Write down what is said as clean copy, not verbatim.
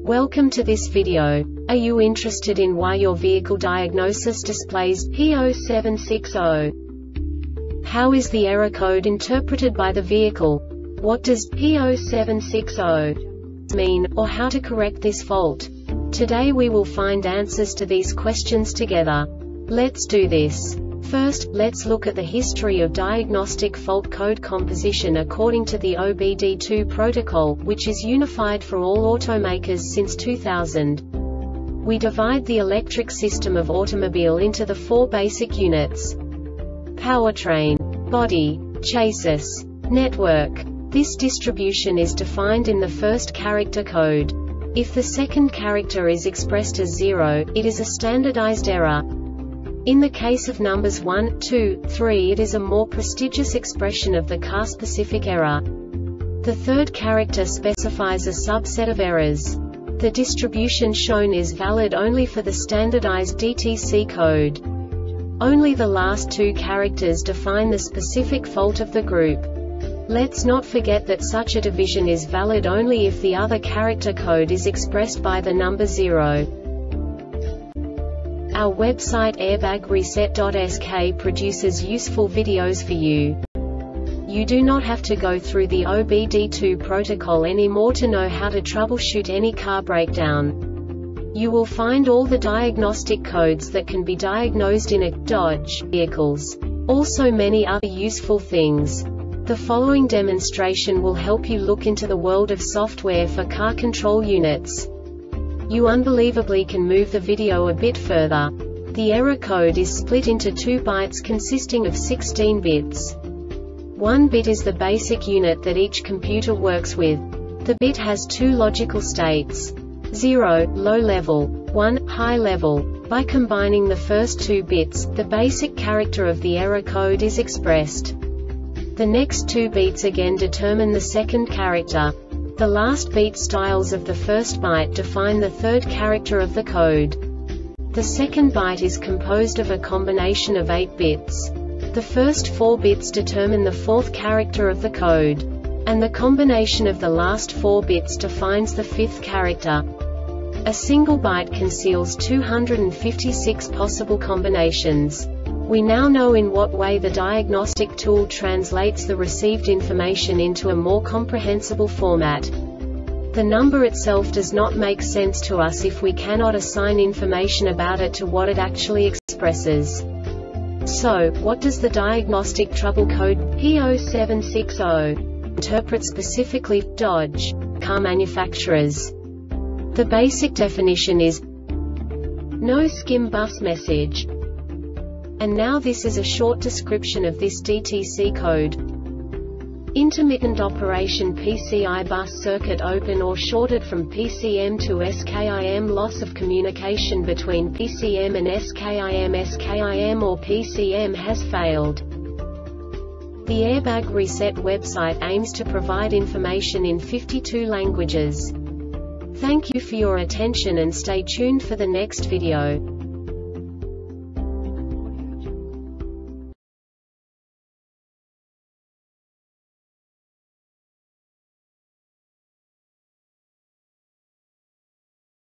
Welcome to this video. Are you interested in why your vehicle diagnosis displays P0760? How is the error code interpreted by the vehicle? What does P0760 mean, or how to correct this fault? Today we will find answers to these questions together. Let's do this. First, let's look at the history of diagnostic fault code composition according to the OBD2 protocol, which is unified for all automakers since 2000. We divide the electric system of automobile into the four basic units: powertrain, body, chassis, network. This distribution is defined in the first character code. If the second character is expressed as 0, it is a standardized error. In the case of numbers 1, 2, 3, it is a more prestigious expression of the car-specific error. The third character specifies a subset of errors. The distribution shown is valid only for the standardized DTC code. Only the last two characters define the specific fault of the group. Let's not forget that such a division is valid only if the other character code is expressed by the number 0. Our website airbagreset.sk produces useful videos for you. You do not have to go through the OBD2 protocol anymore to know how to troubleshoot any car breakdown. You will find all the diagnostic codes that can be diagnosed in a Dodge vehicles. Also many other useful things. The following demonstration will help you look into the world of software for car control units. You unbelievably can move the video a bit further. The error code is split into 2 bytes consisting of 16 bits. 1 bit is the basic unit that each computer works with. The bit has 2 logical states: 0, low level, 1, high level. By combining the first 2 bits, the basic character of the error code is expressed. The next 2 beats again determine the second character. The last beat styles of the first byte define the third character of the code. The second byte is composed of a combination of 8 bits. The first 4 bits determine the fourth character of the code. And the combination of the last 4 bits defines the fifth character. A single byte conceals 256 possible combinations. We now know in what way the diagnostic tool translates the received information into a more comprehensible format. The number itself does not make sense to us if we cannot assign information about it to what it actually expresses. So, what does the diagnostic trouble code P0760 interpret specifically for Dodge car manufacturers? The basic definition is no skim bus message. And now this is a short description of this DTC code. Intermittent operation PCI bus circuit open or shorted from PCM to SKIM. Loss of communication between PCM and SKIM. SKIM or PCM has failed. The Airbag Reset website aims to provide information in 52 languages. Thank you for your attention and stay tuned for the next video.